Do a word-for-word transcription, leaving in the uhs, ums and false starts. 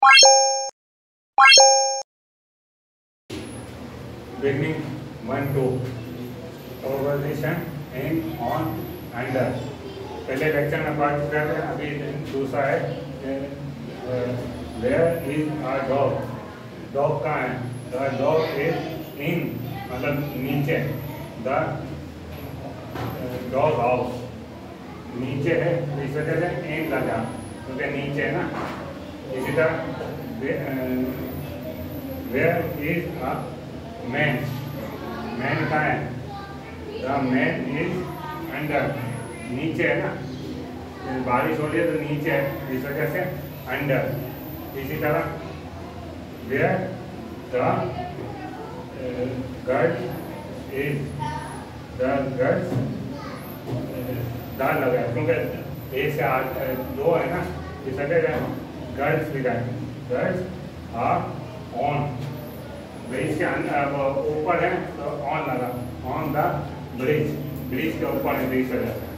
Beginning one two conversation in on under पहले lecture में पढ़ चुके थे, अभी दूसरा है where is a dog. Dog कहाँ है? द डॉग इज इन मतलब नीचे, द डॉग हाउस नीचे है, इस वजह से इन लगा क्योंकि नीचे है ना। इसी तरह where is a man, man कहाँ है? द मैन इज अंडर नीचे है ना, बारिश हो रही है तो नीचे है, इस वजह से अंडर। इसी तरह where the girl is, the girls दाल लगा है क्योंकि एक से आठ दो है ना, इस वजह से गर्ल्स भी गए, गर्ल्स आर ऑन, ब्रिज के ऊपर है तो ऑन लगा, ऑन द ब्रिज, ब्रिज के ऊपर है, इस वजह से